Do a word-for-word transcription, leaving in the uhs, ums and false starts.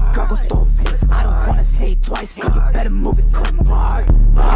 Gargle through it. I don't wanna say it twice, so you better move it quick. Bar, bar.